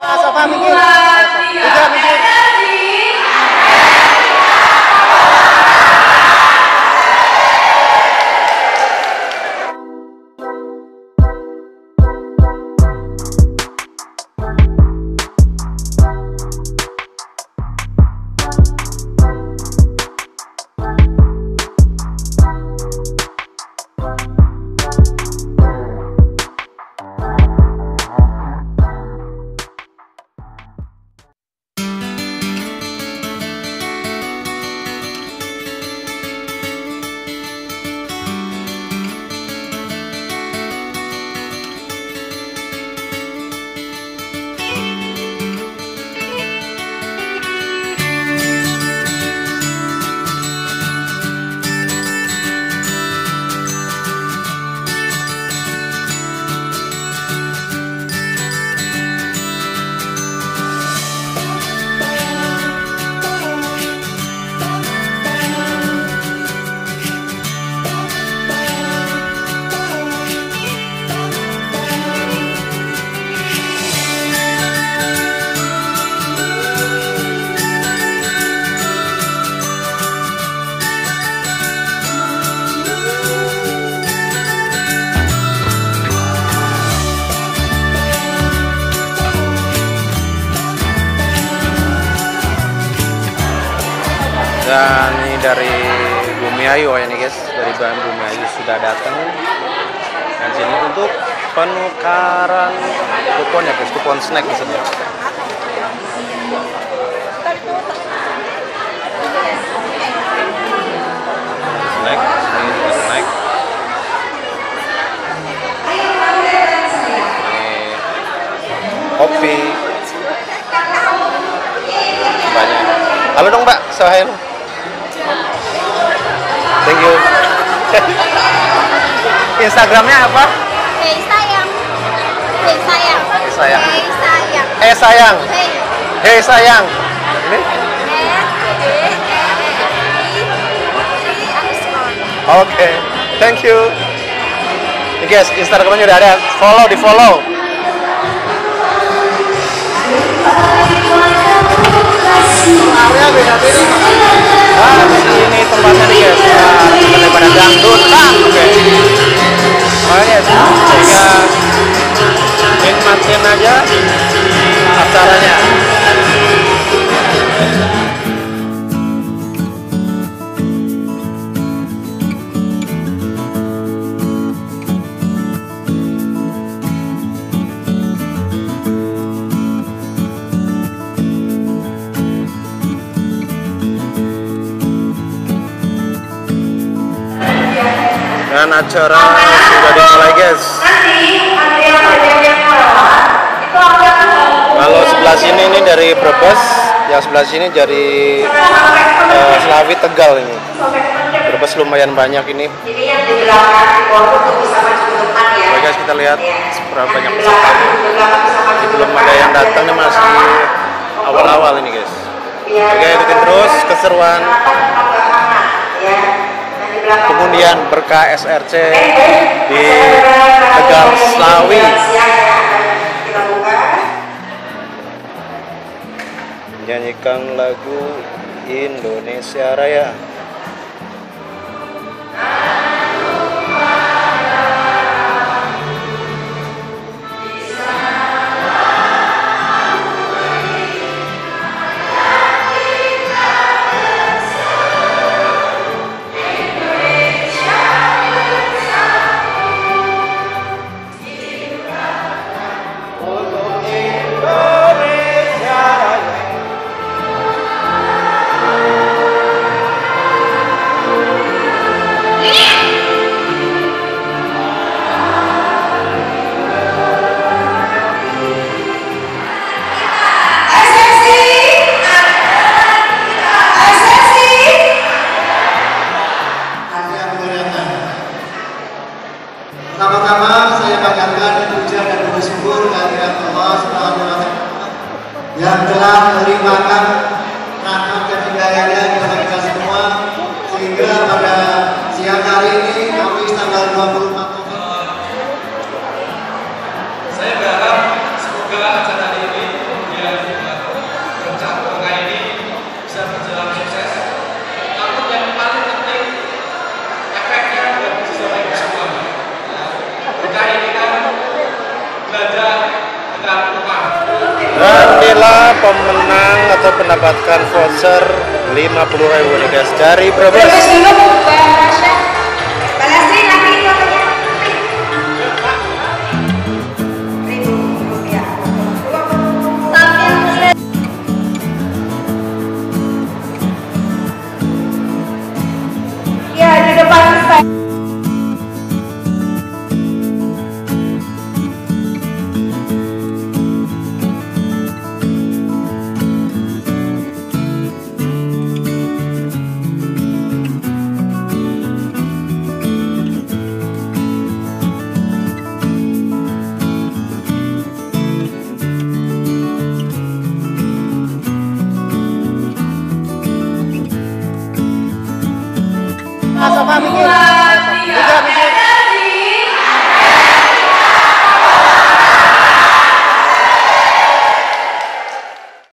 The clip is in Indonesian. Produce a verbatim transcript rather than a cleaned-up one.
Sofa minggir. Tiga minggir. Dan ini dari Bumiayu ya nih guys, dari bahan Bumiayu sudah datang. Dan sini untuk penukaran kupon ya guys, kupon snack di sini. Snack, ini juga snack. Ini kopi. Banyak. Halo dong Mbak, say hello. Thank you. Instagramnya apa? Hei sayang. Hei sayang. Hei sayang. Hei sayang. Eh sayang. Hei. Hei sayang. Ini? Oke, thank you. Nih guys, Instagramnya udah ada. Follow, di follow. Ah, ini tempatnya nih guys. Nah, tempat pada dangdutan, oke. Makanya sehingga nikmatin aja acaranya. Dan acara sudah dimulai guys. Kalau sebelah sini ini dari Brebes, yang sebelah sini dari uh, Slawi Tegal ini. Brebes lumayan banyak ini. Oke guys, kita lihat berapa banyak peserta. Ini belum ada yang datang, ini masih awal-awal ini guys. Oke, ikutin terus keseruan pengundian berkah S R C di Tegal Slawi. Menyanyikan lagu Indonesia Raya. Dan inilah pemenang atau mendapatkan voucher lima puluh ribu nih guys dari Brebes. Ya, di depan saya. Masuk kami.